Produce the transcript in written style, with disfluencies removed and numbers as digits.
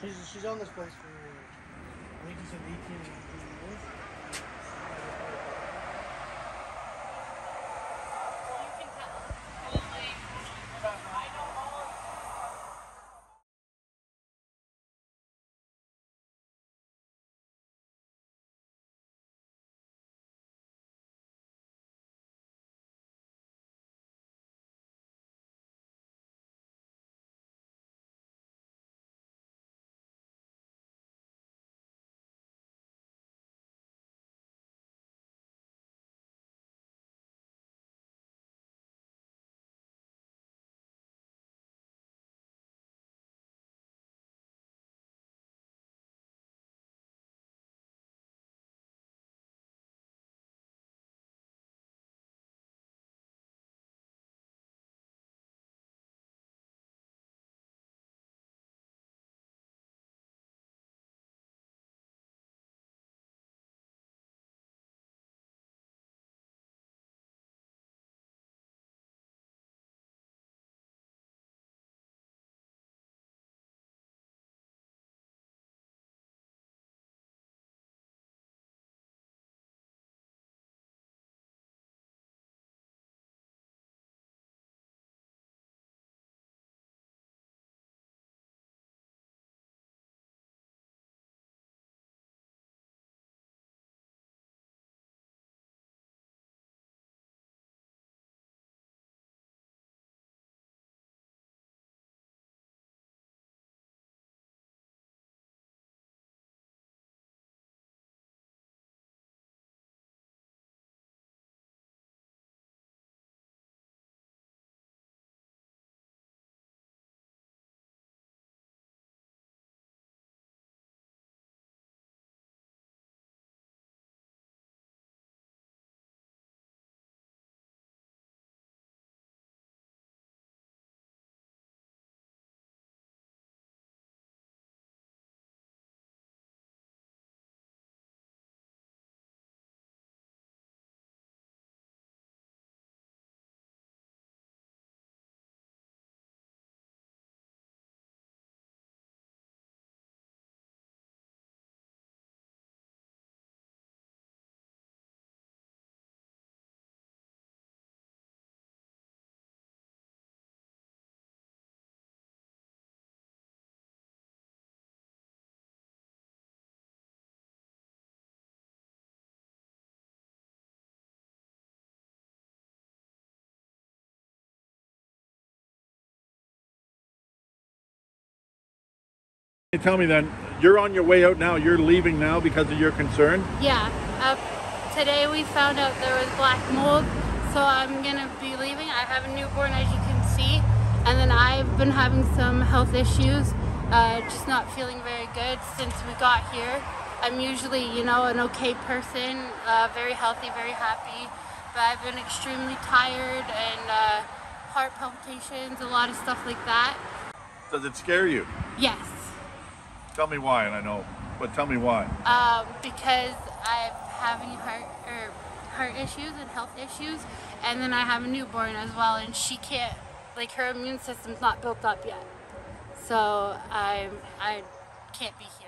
She's on this place for, I think he said 18 years. Tell me then, you're on your way out now, you're leaving now because of your concern? Yeah, today we found out there was black mold, so I'm gonna be leaving. I have a newborn, as you can see, and then I've been having some health issues, just not feeling very good since we got here. I'm usually, you know, an okay person, very healthy, very happy, but I've been extremely tired and heart palpitations, a lot of stuff like that. Does it scare you? Yes. Tell me why, and I know, but tell me why. Because I'm having heart issues and health issues, and then I have a newborn as well, and she can't, like, her immune system's not built up yet, so I can't be here.